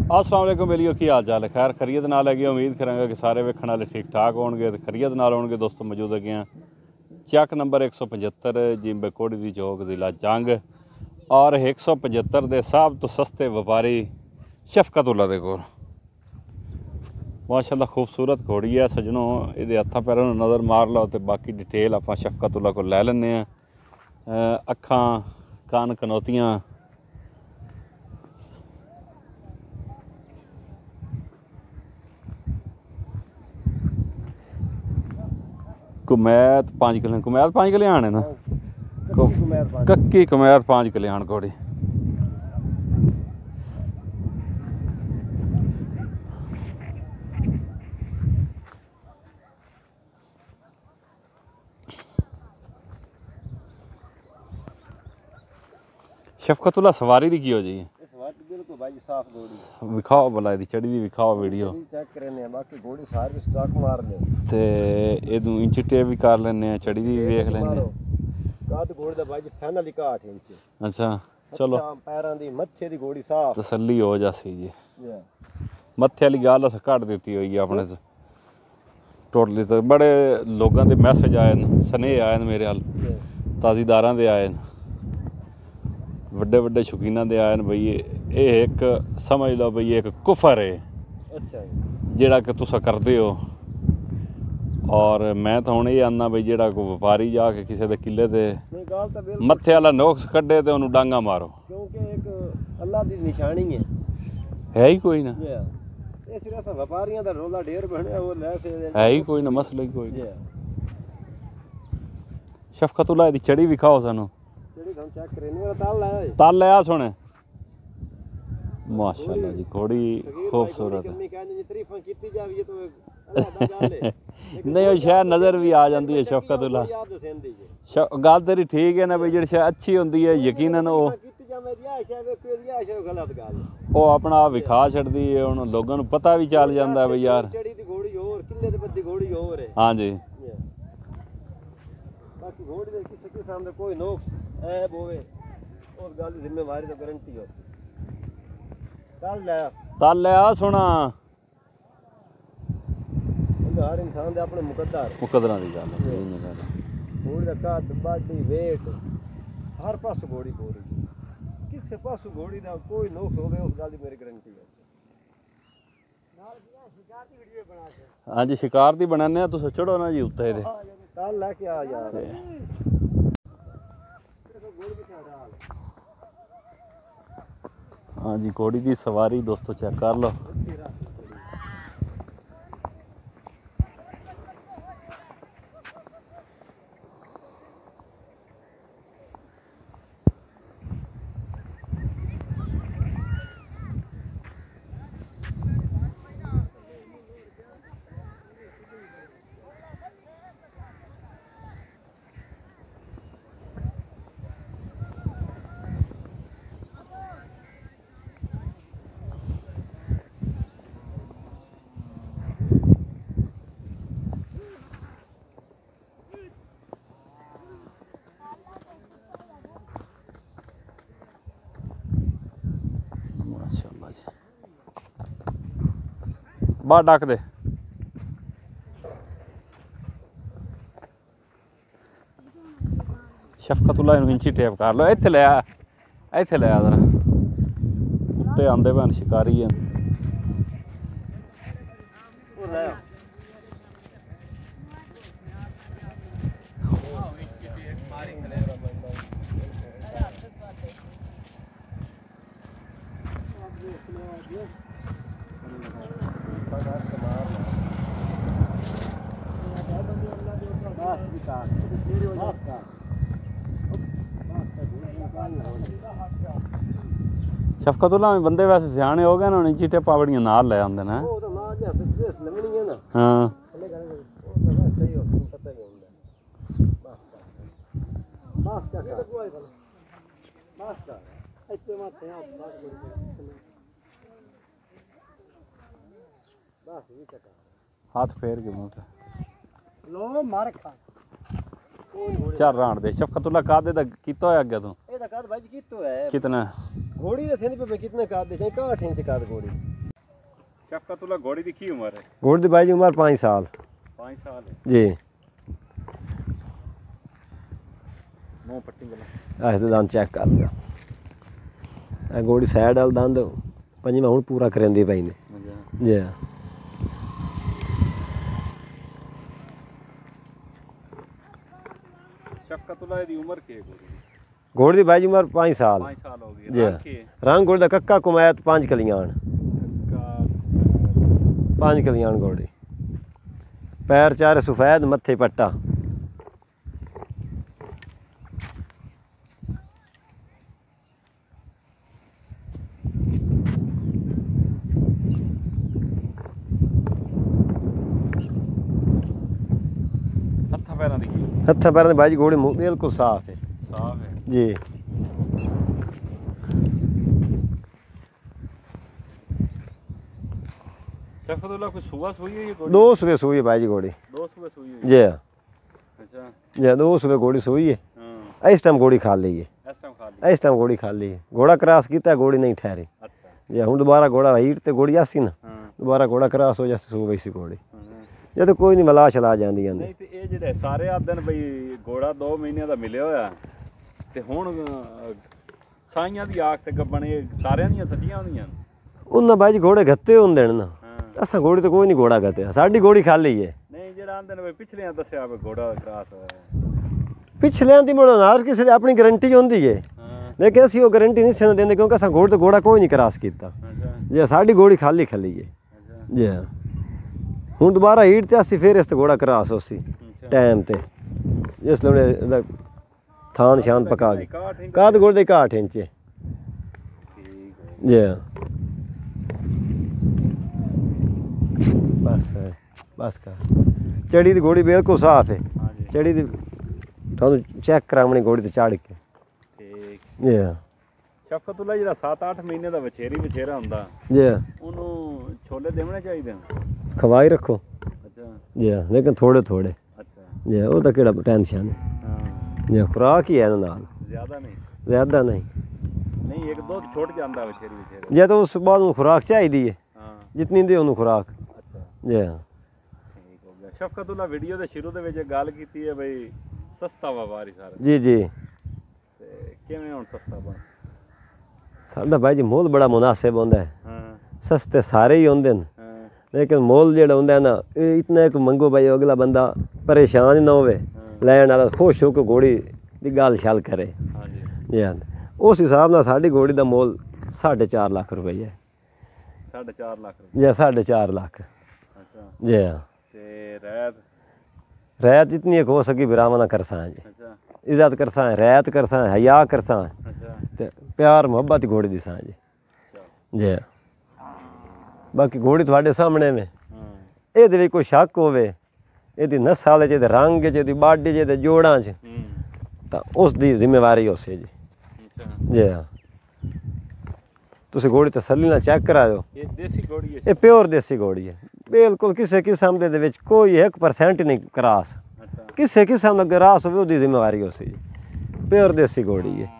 अस्सलाम वालेकुम बेलियो की हाल चाल है। खैर खरीत नाल है। उम्मीद करांगा कि सारे वेखण वाले ठीक ठाक होणगे। खरीत नाल होणगे दोस्तों। मौजूद है चक नंबर 175 जिम्बे कोड़ी दी चौक जिला जंग और 175 के सब तो सस्ते व्यापारी शफकतुल्ला दे कोल। माशाअल्लाह खूबसूरत घोड़ी है सजनों। ये हत्थां पैरों नज़र मार लो तो बाकी डिटेल आप शफकतुल्ला को लै लैने। अखां कान कनौतियाँ कुमैत 5 कल्याण। कुमैत 5 कल्याण है ना। कक्की कुमैत 5 कल्याण घोड़ी। शफकतुल्ला सवारी दी की हो जी? बिल्कुल भाई साफ घोड़ी। विखाओ भला दी चढ़ी दी विखाओ वीडियो चेक करने बाकी घोड़ी सारी स्टॉक मार ले ते एदू इंच टेप भी कर लेने चढ़ी दी वेख लेने। काद घोड़ी दा भाई फाइनल 8 इंच। अच्छा चलो पैरां दी मत्थे दी घोड़ी साफ तसल्ली हो जासी जी। मत्थे वाली गल अस घट दित्ती होई है अपने टोटली। तो बड़े लोगों के मैसेज आए न सनेह आए न मेरे हाल ताज़ीदारां दे आए न वड्डे वड्डे शौकीनां दे आए न बई ये एक समझ लो बई एक कुफर है। अच्छा जेड़ा कि तुस करदे हो। और मैं तो हुण ये आना बई जेड़ा कोई व्यापारी जाके किसी दे किले ते मत्थे वाला नोक्स कड्डे ते उन्होंने डांगा मारो क्योंकि एक अल्लाह दी निशानी है ही कोई ना। ये सिर्फ व्यापारियों दा रोला ढेर बने वो ले से है ही कोई ना मसला ही कोई ना। शफकतुल्ला दी चढ़ी विखाओ सानू। चेक करने ताल लाया ताल लाया सुने माशाअल्लाह जी घोड़ी खूबसूरत है। नहीं वो शायद नज़र भी आ जाती है शफकतुल्ला। गल तेरी ठीक है ना बई जी शायद अच्छी होंगी है यकीनन वो अपना आप विखा छड़ती है। हुण लोगों को पता भी चल जाता है बई यार हाँ जी। बाकी घोड़ी दे किसी किस्म दा कोई नुक्स ऐब होवे उस गल दी जिम्मेवारी तो गारंटी हो। तल लिया सुना हर इंसान दे अपने मुकद्दरां दी गल है। घोड़ी दा कद बाडी वेट हर पास घोड़ी पूरी किसी पास घोड़ी दा कोई नुक्स होवे उस गल दी मेरी गारंटी है। शिकार दी वीडियो बना के हाँ जी शिकार दी बनाने तुस चढ़ो ना जी उत्ते दे ताल लेके आ यार। हाँ जी घोड़ी की सवारी दोस्तों चेक कर लो। बाहर डक दे शफकतुल्ला इंची टेप कर लो। इत्थे लिया जरा उत्ते आंदे भैन शिकारी है। शफकतुल्ला में बंदे वैसे सियाने हो गए ना इंची टेपा बड़ियां नाल ले आंदे ने। हाँ हाथ फेर के मुंह पे लो मार खा चल राण दे। शफकतुल्ला कादे दा कीता होया अगे तू? ए दा काद भाई कीतो है कितना? घोड़ी दे सिंध पे कितने काद दे 61 इंच काद घोड़ी शफकतुल्लाह घोड़ी की उम्र है? घोड़ी दी भाई जी उम्र 5 साल। 5 साल है जी। मुंह पट्टी गला ऐसे दांत चेक कर लिया। घोड़ी साइड वाल दांत पंजवा हुण पूरा करेंदी पई ने। जी। शफकतुल्लाह दी उम्र की है घोड़ी दी भाई जी उम्र 5 साल। 5 साल हो गई। जी। रंग घोड़ी दा कक्का कुमैत 5 कलियाण। 5 कलियाण घोड़ी। पैर चारे सफेद मत्थे पट्टा। हत्था पैर भाई जी घोड़ी बिल्कुल साफ है। साफ है जी। शफकतुल्लाह कोई सुबह सोई है ये घोड़ी? 2 सुबह सोई है भाई जी घोड़ी। 2 सुबह सोई है? जी। अच्छा जी 2 सुबह घोड़ी सोई है। हाँ इस टाइम घोड़ी खाली है। इस टाइम खाली? इस टाइम घोड़ी खाली है। घोड़ा क्रॉस किया घोड़ी नहीं ठहरी। अच्छा जी हुण दोबारा घोड़ा हीट ते घोड़ी आसी ना हाँ दोबारा घोड़ा क्रॉस हो जासी सो वैसी घोड़ी। हाँ। ये तो कोई नहीं मला चला जांदियां ने। नहीं ते ये जेड़े सारे आदन बई घोड़ा 2 महीने दा मिले होया ते हुण साइयां दी आख ते गब्बन ये सारियां दी सच्चियां होंदियां? उन्हां भाई जी घोड़े गत्ते होंदे ने ना। हाँ असां घोड़ी तो कोई नहीं घोड़ा गत्ते साडी घोड़ी खाली है। नहीं जेड़ा आंदे ने पिछले दस्या घोड़ा क्रॉस होया। पिछलियां दी मुड़ो हर किसी दी अपनी गारंटी होंदी है हाँ लेकिन असीं वो गारंटी नहीं सन देंदे क्योंकि असां घोड़ी तो घोड़ा कोई नहीं क्रॉस कीता। अच्छा जी साडी घोड़ी खाली खाली है। अच्छा जी हुण दोबारा हीट ते असीं फिर इस ते घोड़ा क्रॉस होसी अच्छा टाइम ते जिस ले थान शान पका के काद घोड़े दी 61 इंच है। ठीक है जी बस कर चढ़ी दी घोड़ी बिल्कुल साफ है। हाँ जी चढ़ी दी थानू चेक करावनी घोड़ी ते चढ़ के। ठीक जी शफकतुल्लाह जेड़ा 7-8 महीने दा वछेरा हुंदा जी ਉਹਨੂੰ ਛੋਲੇ ਦੇਵਣੇ ਚਾਹੀਦੇ ਨੇ? खवाई रखो। अच्छा जी लेकिन थोड़े थोड़े। अच्छा जी वो तो केड़ा टेंशन है। हाँ जी खुराक ही है ना नाल ਜ਼ਿਆਦਾ ਨਹੀਂ? ज्यादा नहीं। ਨਹੀਂ ਇੱਕ ਦੋ ਛੁੱਟ ਜਾਂਦਾ ਵਛੇਰੇ जी तो उस बाद में खुराक चाहिए है ਹਾਂ जितनी दे उन्होंने खुराक। ਅੱਛਾ जी ਠੀਕ ਹੋ ਗਿਆ। ਸ਼ਫਕਤੁल्लाह ਵੀਡੀਓ ਦੇ ਸ਼ੁਰੂ ਦੇ ਵਿੱਚ ਗੱਲ ਕੀਤੀ ਹੈ ਬਈ ਸਸਤਾ ਵਾ ਵਾਰੀ ਸਾਰਾ जी जी ਤੇ ਕਿਵੇਂ ਹੁਣ ਸਸਤਾ ਬਣ? साडा भाई जी मोल बड़ा मुनासिब होंदा है। ਹਾਂ सस्ते सारे ही होंदे न ਹਾਂ लेकिन मोल जेड़ा होंदा है ना ये इतना एक मंगो भाई अगला बंदा परेशान ना होवे लैण वाला खुश होकर घोड़ी दी गल छल करे। ਹਾਂਜੀ जी हाँ उस हिसाब नाल साडी घोड़ी दा मोल 4.5 लाख रुपया है। 4.5 ਲੱਖ ਰੁਪਏ? जी 4.5 लाख। ਅੱਛਾ जी हाँ ਤੇ ਰਹਿਤ? रैत जितनी एक हो सकी बिरामा ना करसा है जी ਅੱਛਾ इज्जत करसा है रैत करसा है हया करसा है ਅੱਛਾ ते प्यार मोहब्बत घोड़ी दिसा है जी। ਅੱਛਾ जी हाँ बाकी घोड़ी थोड़े सामने में ਹਾਂ ये कोई शक होवे ये नस्ल च रंग च बाडी च जोड़ा च तो उसकी जिम्मेवारी उसे जी। ਅੱਛਾ जी हाँ तुम घोड़ी तसल्ली ना चेक कराओ। ਇਹ ਦੇਸੀ ਘੋੜੀ ਹੈ? ये प्योर देसी घोड़ी है बिल्कुल किसी किस्म के कोई 1% नहीं क्रास ਅੱਛਾ किसी किस्म का क्रास हो जिम्मेवारी उसे जी प्योर देसी घोड़ी है।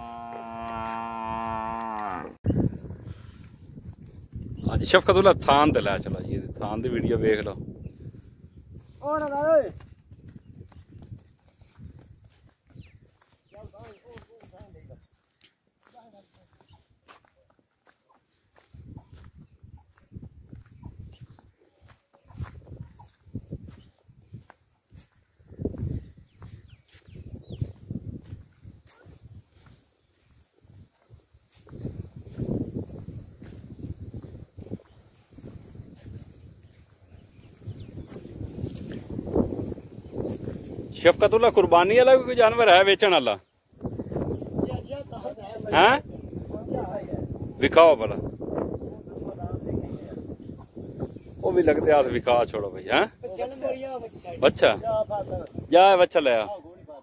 हाँ जी शफकतुल्लाह थान ते लै चलो जी थान दी वीडियो देख लो। शफकतुल्लाह कुर्बानी वाला भी कोई जानवर है बेचण वाला? हैं विखाओ भला वो भी लगते हाथ विखा छोड़ो भाई। हैं बच्चा जा बच्चा ले आ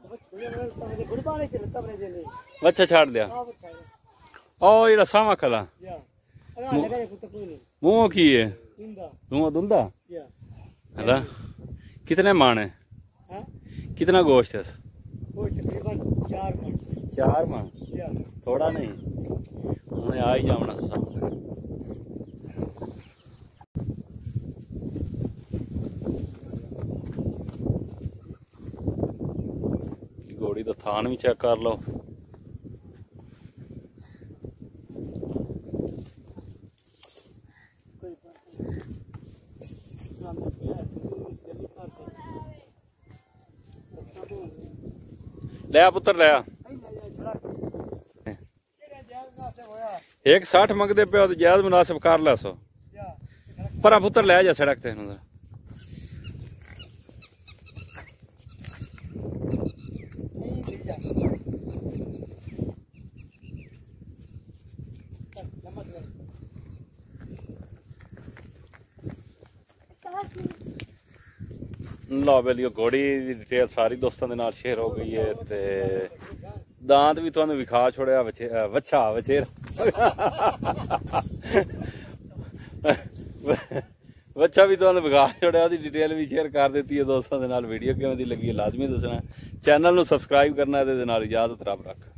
बच्चा छाड़ दिया ओ जेड़ा सावा खला मुंह की है मुंह दुंदा हला कितने मान है कितना गोश्त है? 4 मान थोड़ा नहीं उन्हें आ ही जावना सामने। घोड़ी का थान भी चेक कर लो। लिया पुत्र लिया। एक 60 मंगते पे तो जायज मुनासिब कर ला सो पर पुत्र लै जा सड़क ते लो बेलियो घोड़ी की डिटेल सारी दोस्तों के नाल शेयर हो गई है ते दांत भी तुहानू विखा छोड़िया वच्छा वछेर बच्चा भी तुहानू विखा छोड़िया उसकी डिटेल भी शेयर कर दी है दोस्तों के नाल। वीडियो किवें दी लगी है लाजमी दसना। चैनल नू सबसक्राइब करना है ते नाल इजाजत रब रख।